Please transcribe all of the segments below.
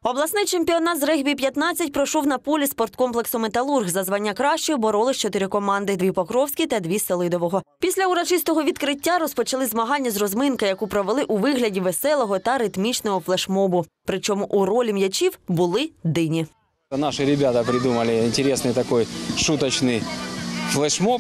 Обласний чемпіонат з регбі-15 пройшов на полі спорткомплексу «Металург». За звання кращої боролись 4 команди – 2 Покровські та 2 Селидового. Після урочистого відкриття розпочали змагання з розминки, яку провели у вигляді веселого та ритмічного флешмобу. Причому у ролі м'ячів були дині. Наши ребята придумали интересный такой шуточный флешмоб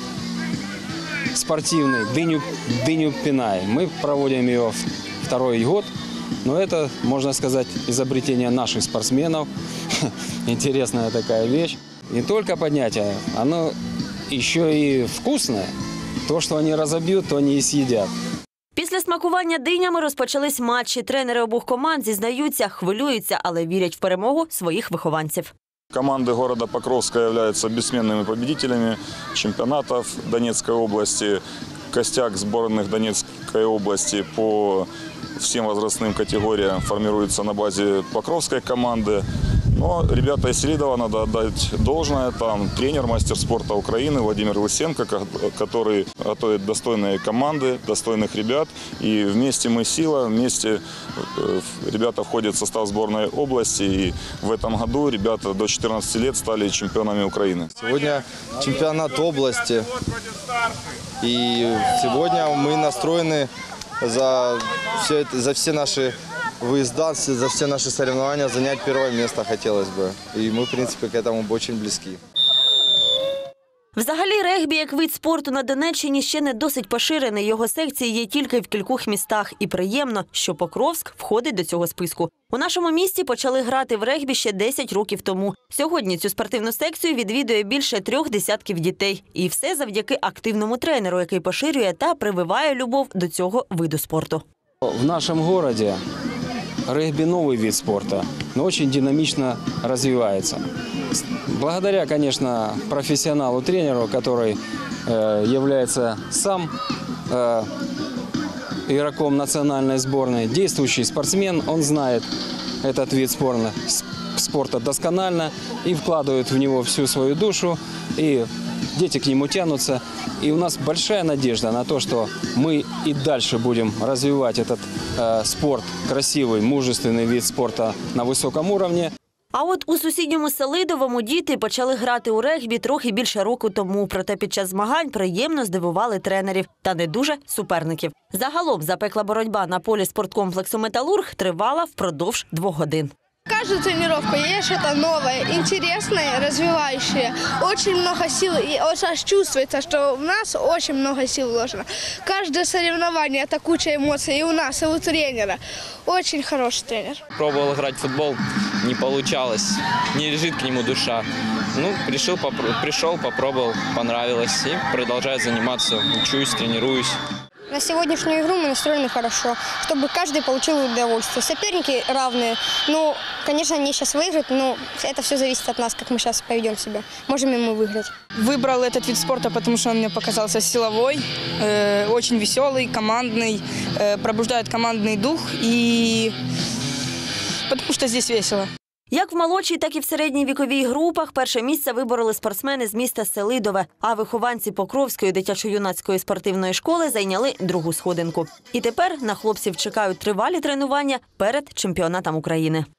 спортивный «Дыню пинай». Мы проводим его второй год. Но это, можно сказать, изобретение наших спортсменов. Интересная такая вещь. Не только поднятие, оно еще и вкусное. То, что они разобьют, то они и съедят. Після смакування динями розпочались матчі. Тренери обох команд зізнаються, хвилюються, але вірять в перемогу своїх вихованців. Команды города Покровска являются бессменными победителями чемпионатов Донецкой области. Костяк сборных Донецкой области по всем возрастным категориям формируется на базе Покровской команды. Но ребята из Селидова, надо отдать должное, там тренер, мастер спорта Украины Владимир Лысенко, который готовит достойные команды, достойных ребят. И вместе мы сила, вместе ребята входят в состав сборной области. И в этом году ребята до 14 лет стали чемпионами Украины. Сегодня чемпионат области. И сегодня мы настроены за все наши выезда, за все наши соревнования занять первое место хотелось бы. И мы, в принципе, к этому очень близки. Взагалі, регбі як вид спорту на Донеччині ще не досить поширений. Його секції є тільки в кількох містах. І приємно, що Покровськ входить до цього списку. У нашому місті почали грати в регбі ще 10 років тому. Сьогодні цю спортивну секцію відвідує більше 3 десятків дітей. І все завдяки активному тренеру, який поширює та прививає любов до цього виду спорту. В нашем городе регби – новый вид спорта, но очень динамично развивается. Благодаря, конечно, профессионалу-тренеру, который является сам игроком национальной сборной, действующий спортсмен, он знает этот вид спорта досконально и вкладывает в него всю свою душу, и дети к нему тянутся. И у нас большая надежда на то, что мы и дальше будем развивать этот спорт, красивый, мужественный вид спорта на высоком уровне. А от у сусідньому Селидовому діти почали грати у регбі трохи більше року тому. Проте під час змагань приємно здивували тренерів та не дуже суперників. Загалом запекла боротьба на полі спорткомплексу «Металург» тривала впродовж 2 годин. Каждую тренировку есть что-то новое, интересное, развивающее. Очень много сил, и аж чувствуется, что у нас очень много сил вложено. Каждое соревнование – это куча эмоций и у нас, и у тренера. Очень хороший тренер. Пробовал играть в футбол, не получалось, не лежит к нему душа. Ну, пришел, попробовал, понравилось и продолжаю заниматься, учусь, тренируюсь. На сегодняшнюю игру мы настроены хорошо, чтобы каждый получил удовольствие. Соперники равные. Ну, конечно, они сейчас выиграют, но это все зависит от нас, как мы сейчас поведем себя. Можем ли мы выиграть. Выбрал этот вид спорта, потому что он мне показался силовой, очень веселый, командный, пробуждает командный дух, и потому что здесь весело. Як в молодшій, так і в середній віковій групах перше місце вибороли спортсмени з міста Селидове, а вихованці Покровської дитячо-юнацької спортивної школи зайняли 2-гу сходинку. І тепер на хлопців чекають тривалі тренування перед чемпіонатом України.